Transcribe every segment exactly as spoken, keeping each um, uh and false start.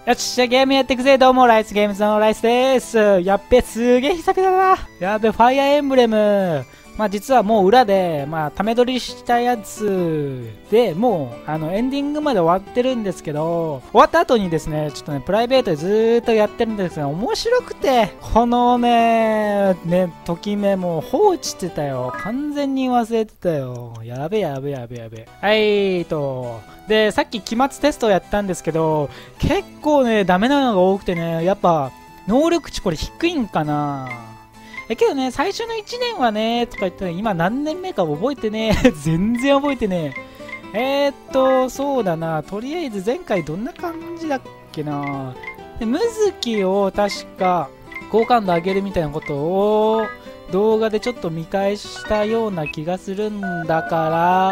よっしゃ、ゲームやっていくぜ。どうも、ライスゲームズのライスです。やっべ、すげえ久々だな。やべ、ファイアーエンブレム。まあ実はもう裏で、まあ、ため撮りしたやつで、もう、あの、エンディングまで終わってるんですけど、終わった後にですね、ちょっとね、プライベートでずーっとやってるんですけど、面白くて、このね、ね、ときめもう放置してたよ。完全に忘れてたよ。やべやべやべやべ。はいと。で、さっき期末テストをやったんですけど、結構ね、ダメなのが多くてね、やっぱ、能力値これ低いんかな。えけどね、最初のいちねんはね、とか言ってね、今何年目か覚えてね、全然覚えてねえ。えー、っと、そうだな、とりあえず前回どんな感じだっけな。で、ムズキを確か、好感度上げるみたいなことを、動画でちょっと見返したような気がするんだから、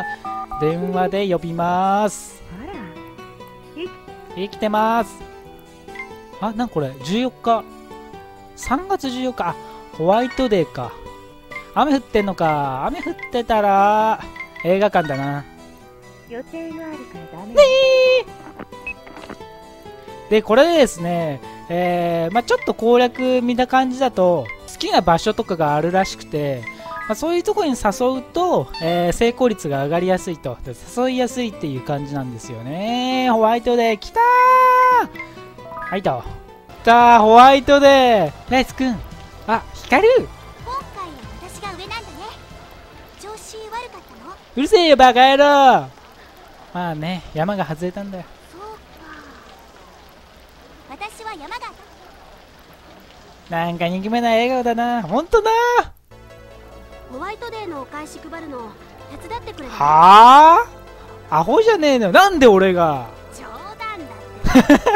電話で呼びます。生きてます。あ、なんこれ、じゅうよっか。さんがつじゅうよっか。あ、ホワイトデーか。雨降ってんのか。雨降ってたら映画館だな。 予定があるからダメ。 ねーで、これでですね、えー、まあちょっと攻略見た感じだと、好きな場所とかがあるらしくて、まあ、そういうところに誘うと、えー、成功率が上がりやすいと。誘いやすいっていう感じなんですよね。ホワイトデー、来たーはいと。来たー、ホワイトデー。ライスくん。あ、光る。 今回は私が上なんだね。調子悪かったの？ うるせえよバカ野郎。まあね、山が外れたんだよ。 そうか。私は山が。 なんか憎めない笑顔だな。ほんとな。 ホワイトデーのお返し配るの手伝ってくれる？ はあ、アホじゃねえのよ。なんで俺が。 冗談だって。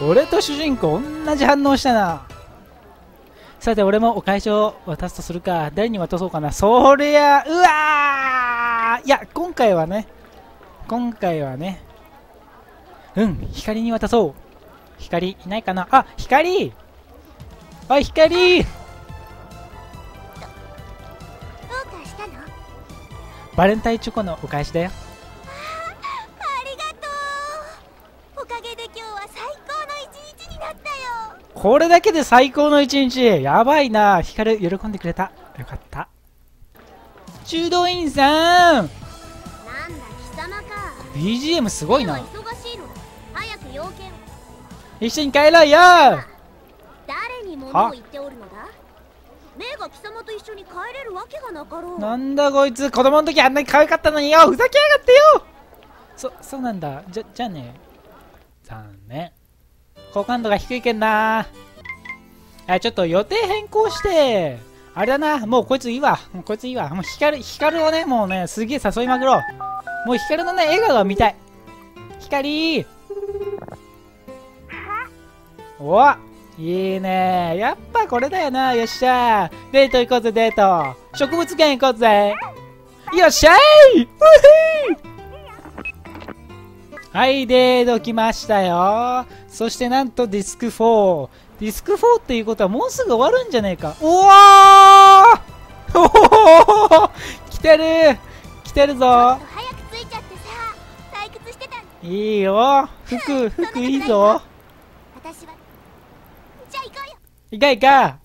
俺と主人公同じ反応したな。さて俺もお返しを渡すとするか。誰に渡そうかな。そりゃうわー。いや今回はね今回はねうん光に渡そう。光いないかな。あ、光。おい光。 どうかしたの？ バレンタインチョコのお返しだよ。 ありがとう。おかげで今日は最高の一日になったよ。 これだけで最高の一日。やばいな。光喜んでくれた。よかった。修道院さん。 なんだ貴様か。 ビージーエム すごいな。 忙しいのだ。早く要件。 一緒に帰ろうよ。 誰に物を言っておるのだ？メイが貴様と一緒に帰れるわけがなかろう。 なんだこいつ、子供の時あんなに可愛かったのによ。ふざけやがってよ。そ、そうなんだ。じゃ、じゃあね。残念。好感度が低いけんな。あ、ちょっと予定変更して、あれだな。もうこいついいわ。もうこいついいわ。もう光、光をね、もうね、すげえ誘いまくろう。もう光のね、笑顔が見たい。光。お、いいね。やっぱこれだよな。よっしゃ。デート行こうぜ、デート。植物園行こうぜ。よっしゃい。はい、デート来ましたよ。そしてなんとディスクフォー。ディスクフォーっていうことはもうすぐ終わるんじゃねえか。おーおお来てる来てるぞ。 早く着いちゃってさ、退屈してた。 いいよ。服、服いいぞ。 私はじゃあ行こうよ。 いかいか。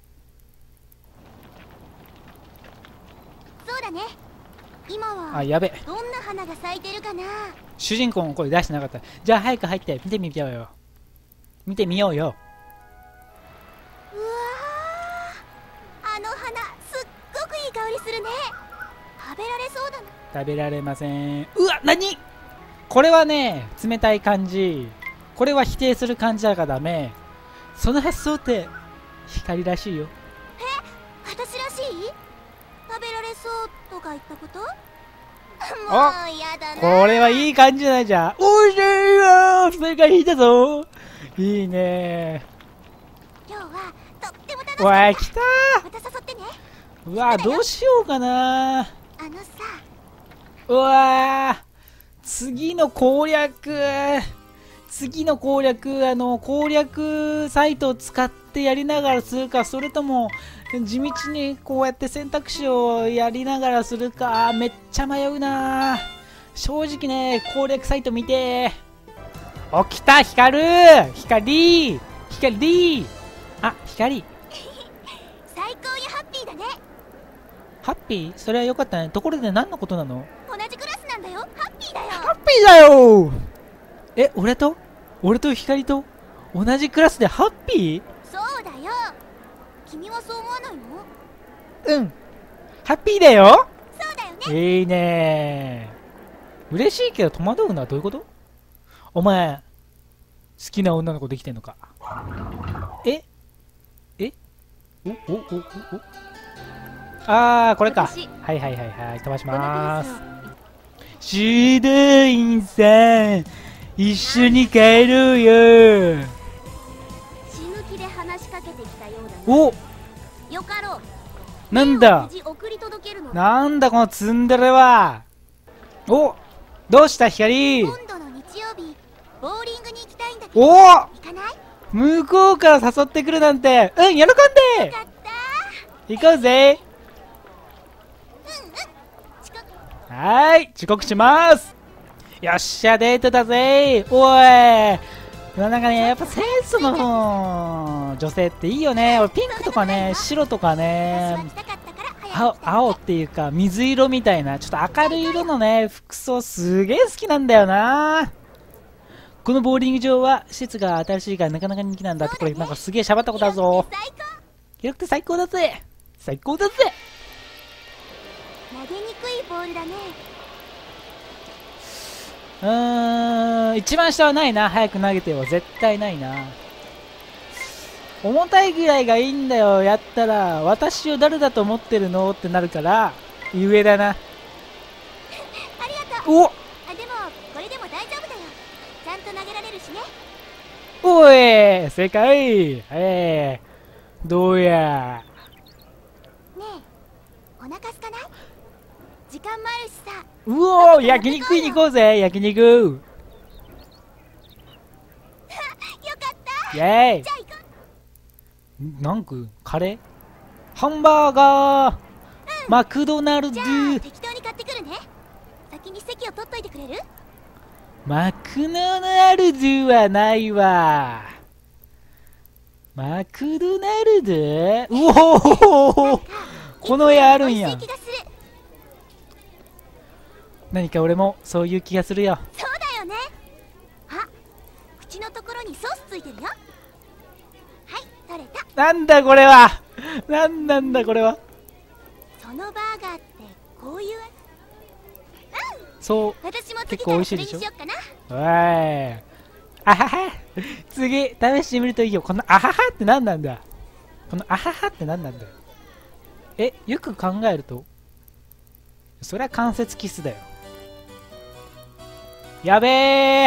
そうだね。今はあ、やべ。 どんな花が咲いてるかな。 主人公の声出してなかった。じゃあ早く入って見てみようよ。見てみようよ。 うわー、あの花すっごくいい香りするね。食べられそうだな。 食べられません。うわ、なにこれはね、冷たい感じ。これは否定する感じだからダメ。その発想って光らしいよ。 え、私らしい？食べられそうとか言ったこと？もうやだな。 これはいい感じじゃないじゃん。おいしいよ。正解引いたぞ。いいね。 今日はとっても楽しかった。 わあ、来たまた誘ってね。 ー。うわ、どうしようかな。 あのさ、 うわー、次の攻略。次の攻略、あの、攻略サイトを使ってやりながらするか、それとも、地道にこうやって選択肢をやりながらするか、めっちゃ迷うな。正直ね、攻略サイト見て。 起きた、光る光光あ、光最高にハッピーだね。 ハッピーそれはよかったね。ところで何のことなの？ 同じクラスなんだよ。ハッピーだよ。 ハッピーだよ。え、俺と俺と光と同じクラスでハッピー？ そうだよ。君はそう思わないの？ うん、ハッピーだよ。 そうだよね。 いいねー。嬉しいけど戸惑うのはどういうこと？お前好きな女の子できてんのか？ええおおおおおあーこれか。 私はいはいはいはい、飛ばしまーす。 このクラシードインさん一緒に帰ろうよ。 ス死ぬ気で話しかけてきたようだね。 お、 よかろう。 なんだ無事送り届けるのだ。 なんだこのツンデレは。お、どうした光？ 今度の日曜日ボーリングに行きたいんだけどお、 行かない？ 向こうから誘ってくるなんて、うん、喜んでよかった行こうぜ。 ー。うんうん。近く。 はーい、遅刻します。よっしゃ、デートだぜ。おい、なんかね、やっぱセンスの女性っていいよね。俺ピンクとかね、白とか私ねは、来たかったから早青く来た。 青っていうか水色みたいなちょっと明るい色のね服装すげえ好きなんだよな。このボーリング場は施設が新しいからなかなか人気なんだって。これなんかすげえ喋ったことあるぞ。 最高。 広くて最高だぜ。最高だぜ。 投げにくいボールだね。 うーん、一番下はないな。早く投げてよ。絶対ないな。重たいぐらいがいいんだよ。やったら私を誰だと思ってるのってなるから上だな。 ありがとう。 お、 あ、でもこれでも大丈夫だよ。ちゃんと投げられるしね。 おい、正解。えー、どうや。 ねえ、お腹すかない？時間もあるしさ。 うおー、焼肉食いに行こうぜ。焼肉。 よかった。 イェーイじゃあ行こなんかカレーハンバーガー、マクドナルう。 ド。 じゃあ適当に買ってくるね。先に席を取っといてくれる？ マクドナルドはないわ。マクドナルド。うおー、この絵あるんや美味しい気がする。 何か俺もそういう気がするよ。 そうだよね。あ、口のところにソースついてるよ。はい、取れた。 なんだこれは。なんなんだこれは。 そのバーガーってこういう味？ そう私も次結構美からそ味しいでしょれにしよっかな。 おい、あはは。次試してみるといいよ。このあははって何なんだ。このあははって何なんだ。え、よく考えるとそりゃ関節キスだよ。やべえ、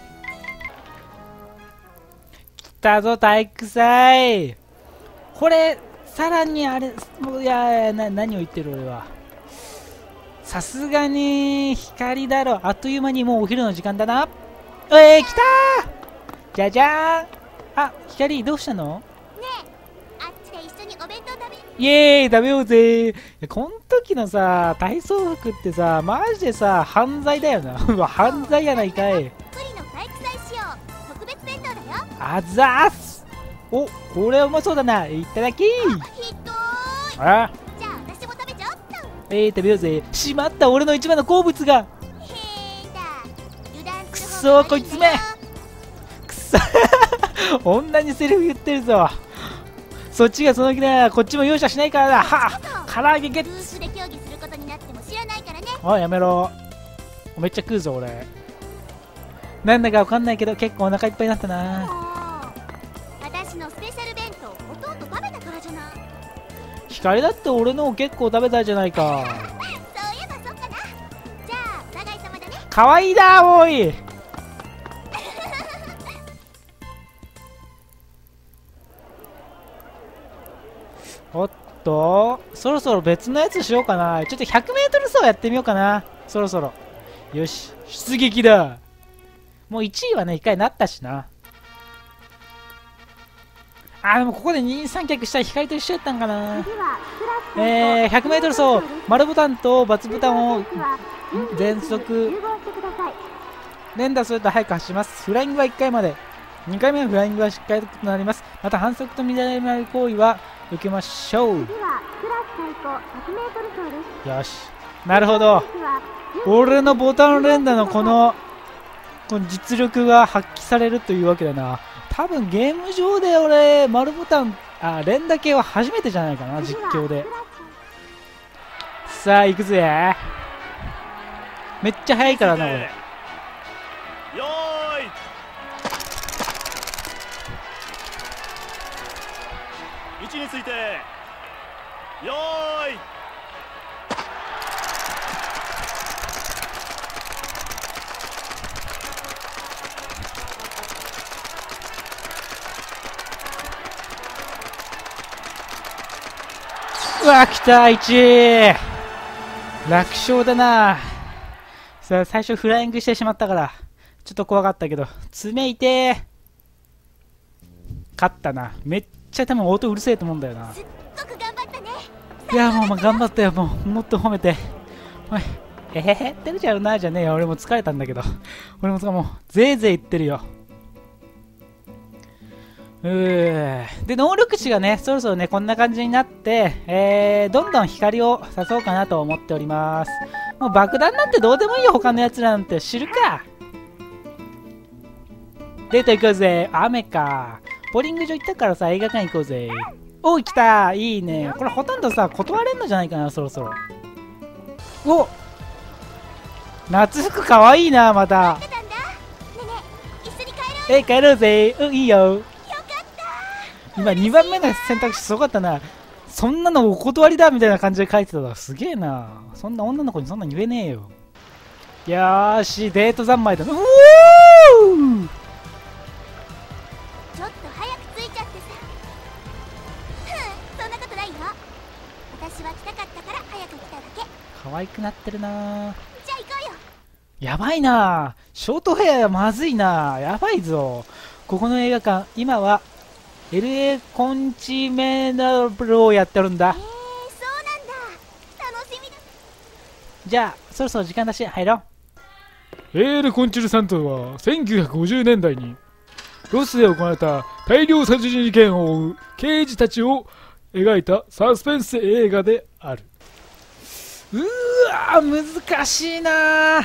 来たぞ体育祭。これさらにあれ、もういやいやな、何を言ってる俺は。さすがに光だろ。あっという間にもうお昼の時間だな。えー、来たー。じゃじゃーん。あ、光どうしたの？ ねえ、あっちで一緒にお弁当食べ。 イエーイ、食べようぜ。いやこん時のさ体操服ってさマジでさ犯罪だよな。うわ犯罪やないかい。 プリの体育祭仕様特別弁当だよ。 あざーす。お、これうまそうだな。いただきー。 ひどーい。 あ、 じゃあ私も食べちゃおっと。 えー、食べようぜ。しまった、俺の一番の好物が。 へーだ。油断くするそー、こいつめ。くそ女にセリフ言ってるぞ。そっちがその気ならこっちも容赦しないからだ。はあ、唐揚げゲッツ。 ブースで競技することになっても知らないからね。 おいやめろ。めっちゃ食うぞ俺。なんだかわかんないけど結構お腹いっぱいになったもうな。 私のスペシャル弁当ほとんど食べたからじゃない。 光だって俺のを結構食べたじゃないか。 そういえばそっかな。じゃあお互い様だね。 かわいいだおい。おっと、そろそろ別のやつしようかな。ちょっと ひゃくメートル 走やってみようかな。そろそろ。よし、出撃だ。もういちいはね、いっかいなったしな。あー、でもここで二人三脚したら光と一緒やったんかな。えー、ひゃくメートル 走、丸ボタンと×ボタンを連続。 連打すると早く走ります。フライングはいっかいまで。にかいめのフライングは失敗となります。また反則と乱れない行為は受けましょう。 次はクラス最高 ひゃくメートル走です。 よし。なるほど。俺のボタン連打のこの、この実力が発揮されるというわけだな。多分ゲーム上で俺、丸ボタン、あ、連打系は初めてじゃないかな、実況で。さあ、行くぜ。めっちゃ速いからな、俺。 よーい。位置について。よーい。 うわ、来た、いち。楽勝だな。さあ、最初フライングしてしまったから、ちょっと怖かったけど、爪痛え。勝ったな。めっちゃ多分音うるせえと思うんだよな。 すっごく頑張ったね。 いや、もう、まあ、頑張ったよ。もう、もっと褒めて。おい、えへへ、てるちゃうな、じゃねえよ。俺も疲れたんだけど。俺ももう、ぜいぜい言ってるよ。うーで、能力値がね、そろそろね、こんな感じになって、えー、どんどん光を刺そうかなと思っております。もう爆弾なんてどうでもいいよ、他のやつらなんて知るか。デート行こうぜ。雨か。ボーリング場行ったからさ、映画館行こうぜ。おい、来た。いいね。これほとんどさ、断れんのじゃないかな、そろそろ。お、夏服かわいいな、また。 待ってたんだ。ねえねえ、一緒に帰ろう。 え、帰ろうぜ。うん、いいよ。 よかった。 今にばんめの選択肢すごかったな。そんなのお断りだみたいな感じで書いてたわ。すげえな。そんな女の子にそんな言えねえよ。よーし、デート三昧だな。うおー、 ちょっと早く着いちゃってさ。ふん、そんなことないよ。私は来たかったから早く来ただけ。 可愛くなってるな。 じゃあ行こうよ。 やばいな。ショートヘアまずいな。やばいぞ。ここの映画館、今は エルエー コンチメナブルをやってるんだ。 えー、そうなんだ。楽しみだ。 じゃあ、そろそろ時間だし、入ろう。 エール・コンチュルサントはせんきゅうひゃくごじゅうねんだいにロスで行われた大量殺人事件を追う刑事たちを描いたサスペンス映画である。 うーわー、難しいな。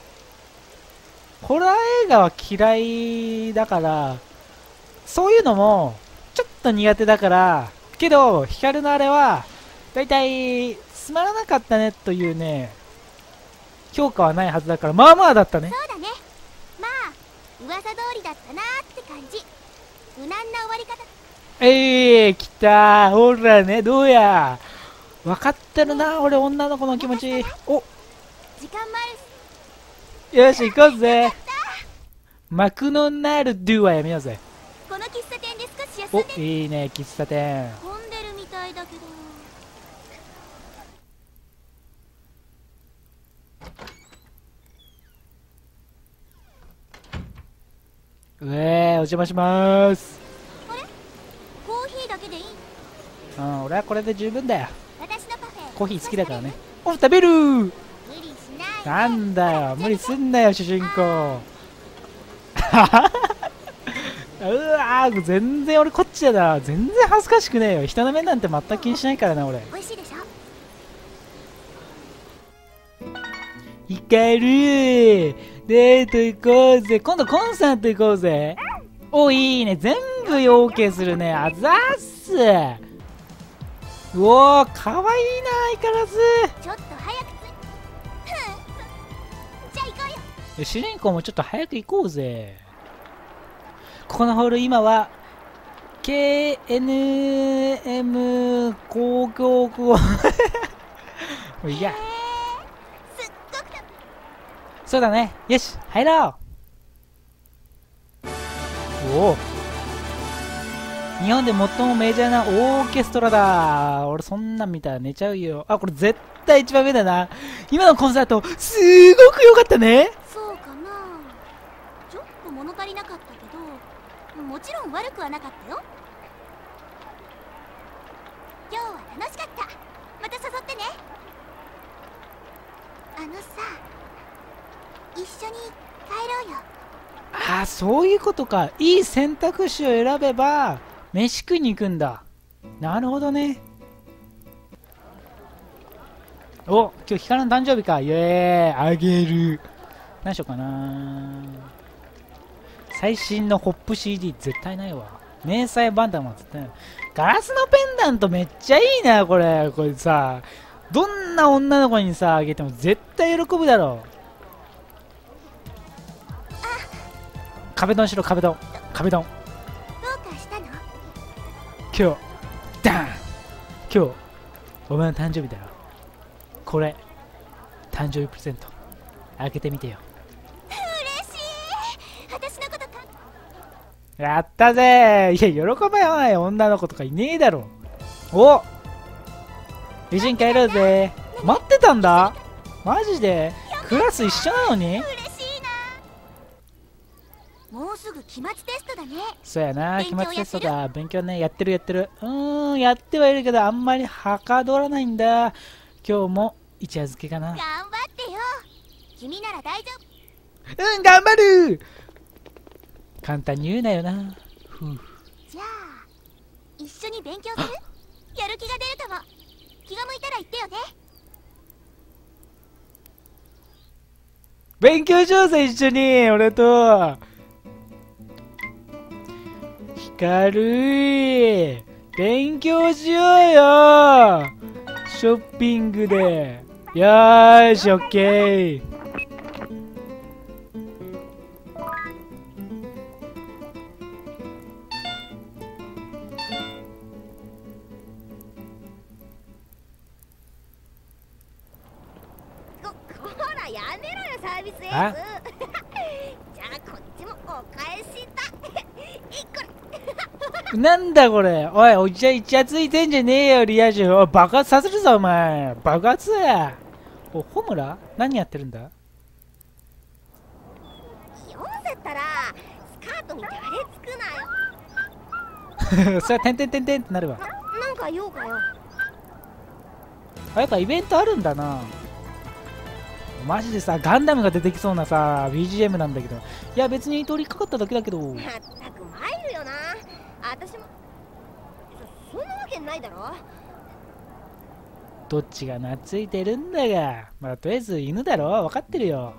ホラー映画は嫌いだから、そういうのもちょっと苦手だから、けどヒカルのあれはだいたいつまらなかったねというね、評価はないはずだから、まあまあだったね。 そうだね。まあ噂通りだったなーって感じ。無難な終わり方。 えー、来たー。ほらね、どうや。分かってるな、俺女の子の気持ち。お、 時間もあるし。 よし、行こうぜ。マクドナルドはやめようぜ。 この喫茶店で少し休お、 んで。 いいね、喫茶店。 混んでるみたいだけど。 うえー、お邪魔しまーす。 あれ、コーヒーだけでいい？ うん、俺はこれで十分だよ。 私のパフェ。 コーヒー好きだからね。お、食べるー。 無理しない。 なんだよ、無理すんなよ、主人公。うわー、全然俺こっちだな。全然恥ずかしくねえよ。人の目なんて全く気にしないからな、俺。 美味しいでしょ。 ヒカルー、デート行こうぜ。今度コンサート行こうぜ。お、いいね。全部 OK するね。あざーっす。うおー、かわいいな、相変わらず。 ちょっと早くつい。ふん。じゃあ行こうよ。 主人公もちょっと早く行こうぜ。ここのホール、今は ケーエヌエム 公共語いや、 すっごくた。 そうだね。よし、入ろう。おお、日本で最もメジャーなオーケストラだ。俺そんなん見たら寝ちゃうよ。あ、これ絶対一番目だな。今のコンサートすごく良かったね。 そうかな。ちょっと物足りなかったけど、もちろん悪くはなかったよ。今日は楽しかった。また誘ってね。あのさ、一緒にろうよ。 ああ、そういうことか。いい選択肢を選べば飯食いに行くんだ。なるほどね。お、今日ヒカルの誕生日か。イエーイ、あげる。何しようかな。最新のホップ シーディー 絶対ないわ。迷彩バンダムは絶対ない。ガラスのペンダントめっちゃいいな、これ。これさ、どんな女の子にさ、あげても絶対喜ぶだろう。壁ドンしろ、壁ドン。壁ドン。 どうかしたの？ 今日、ダン！今日、お前の誕生日だよ。これ、誕生日プレゼント。開けてみてよ。 嬉しい。私のことか。 やったぜー。いや、喜ばない女の子とかいねえだろ。お、美人帰ろうぜ。待ってたんだ。マジでクラス一緒なのに。 嬉しいな。もうすぐ期末テストだね。 そうやな、期勉強末テストだ。勉強ね、やってるやってる。うーん、やってはいるけど、あんまりはかどらないんだ。今日も一夜漬けかな。 頑張ってよ。君なら大丈夫。 うん、頑張る。簡単に言うなよな。ふう。 じゃあ一緒に勉強する？やる気が出るかも。気が向いたら言ってよね。 勉強しようぜ、一緒に。俺と。ヒカル、勉強しようよ。ショッピングで。よーし、オッケー。 ここらやめろよ、サービスエあース。じゃあこっちもお返しだ。いっこれ。 なんだこれ。おい、お茶イチャついてんじゃねえよ、リア充。おい、爆発させるぞ、お前。爆発や。お、ホムラ何やってるんだ。 読んでったらスカートに誰つくなよ。 それはてんてんてんてんってなるわ。 なんか用かよ。 あ、やっぱイベントあるんだな。マジでさ、ガンダムが出てきそうなさ、ビージーエム なんだけど。いや、別に通りかかっただけだけど。 まったく参るよな。私もそそんなわけないだろ。 どっちが懐いてるんだが。まあ、とりあえず犬だろ。分かってるよ。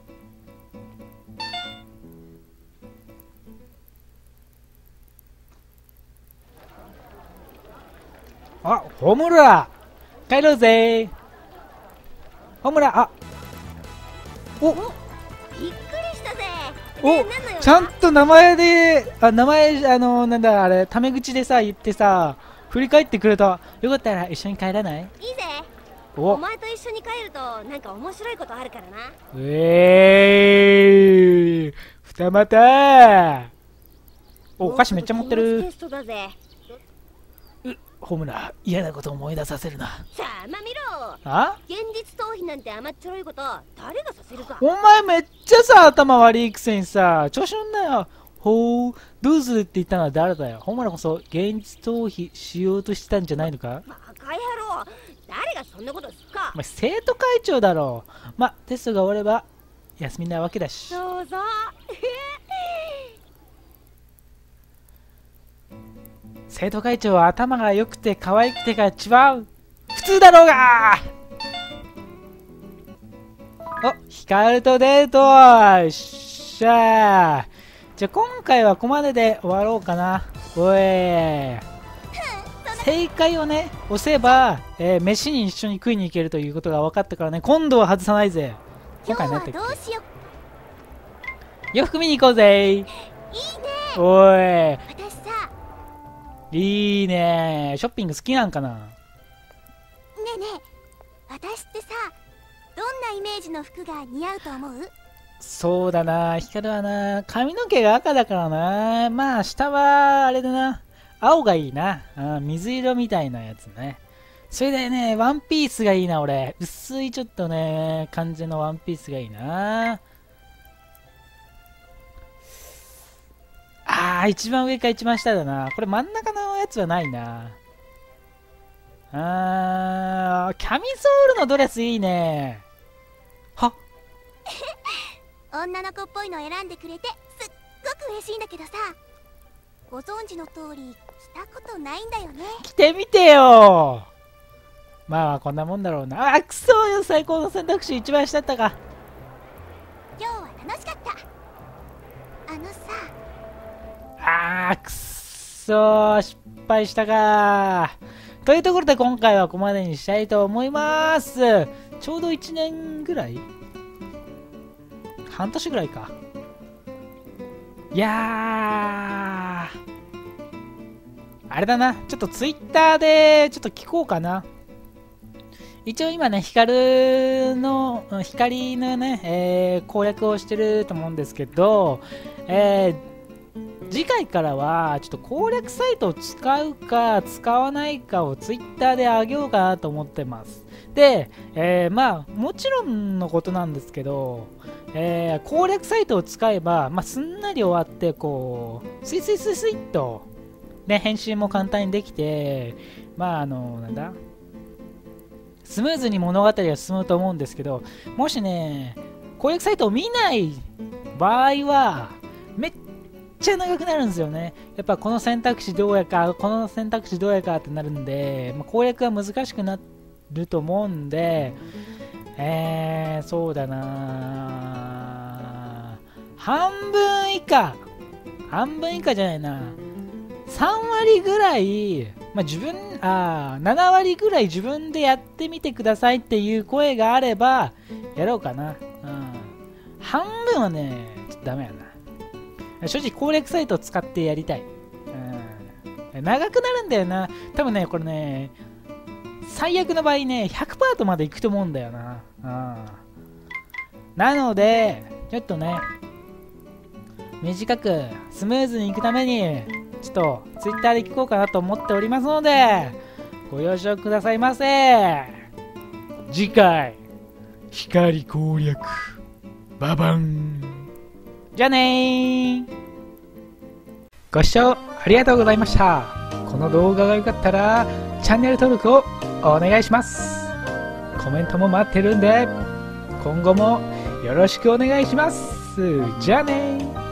あ、ホムラ帰ろうぜ。ホムラ、あ、お、 びっくりしたぜ。 お、 ねえ何の用だ？ ちゃんと名前で、あ、名前、あの、なんだ、あれ、タメ口でさ、言ってさ、振り返ってくれた。よかったら一緒に帰らない？ いいぜ。 おお前と一緒に帰るとなんか面白いことあるからな。 えーい、二股。お、お菓子めっちゃ持ってるテ。ストだぜ。 ホムラ、嫌なこと思い出させるな。 さあまあ見ろ。 あ、 現実逃避なんて甘っちょろいこと誰がさせるか。 お前めっちゃさ、頭悪いくせにさ、調子乗んなよ。ほう、どうするって言ったのは誰だよ。ホムラこそ現実逃避しようとしてたんじゃないのか。 バカ野郎、誰がそんなことすっか。 お前生徒会長だろう。ま、テストが終われば休みなわけだし。 そうそう。 生徒会長は頭が良くて可愛くてが違う。普通だろうが。お、ヒカルとデート。よっしゃー。じゃあ今回はここまでで終わろうかな。おい。正解をね、押せば、えー、飯に一緒に食いに行けるということが分かったからね、今度は外さないぜ。今今日は回何やったっどうしよけ？洋服見に行こうぜ。 う。いいね。 おい。 私さ、 いいね。ショッピング好きなんかな。 ねえねえ、私ってさ、どんなイメージの服が似合うと思う？ そうだな、ヒカルはな、髪の毛が赤だからな。まあ、下は、あれだな。青がいいな。あ、水色みたいなやつね。それでね、ワンピースがいいな、俺。薄いちょっとね、感じのワンピースがいいな。あー、一番上か一番下だな。これ真ん中のやつはないな。あー、キャミソールのドレスいいね。は女の子っぽいの選んでくれてすっごく嬉しいんだけどさ、ご存知の通り着たことないんだよね。 着てみてよ。まあこんなもんだろうな。あ、くそよ、最高の選択肢一番下だったか。 今日は楽しかった。あのさ、 あーくっそー、失敗したかー。というところで今回はここまでにしたいと思います。ちょうどいちねんぐらい、半年ぐらいか。いやー、あれだな、ちょっとツイッターでちょっと聞こうかな。一応今ね、光の、光のね、えー攻略をしてると思うんですけど、えー、次回からはちょっと攻略サイトを使うか使わないかをツイッターで上げようかなと思ってます。で、えー、まあもちろんのことなんですけど、えー、攻略サイトを使えば、まあ、すんなり終わってこうスイスイスイスイっと、ね、編集も簡単にできて、まああのなんだスムーズに物語が進むと思うんですけど、もしね攻略サイトを見ない場合はめっちゃ長くなるんですよね。やっぱこの選択肢どうやかこの選択肢どうやかってなるんで、まあ、攻略は難しくなると思うんで、えー、そうだな、半分以下半分以下じゃないな、さんわりぐらい、まあ、自分あななわりぐらい自分でやってみてくださいっていう声があればやろうかな。うん、半分はねちょっとダメやな。正直攻略サイトを使ってやりたい。うん、長くなるんだよな。多分ねこれね最悪の場合ね ひゃくパーセント までいくと思うんだよな。うん、なのでちょっとね短くスムーズにいくためにちょっとツイッターで聞こうかなと思っておりますのでご了承くださいませ。次回光攻略ババン。 じゃあねー。ご視聴ありがとうございました。この動画が良かったらチャンネル登録をお願いします。コメントも待ってるんで今後もよろしくお願いします。じゃあねー。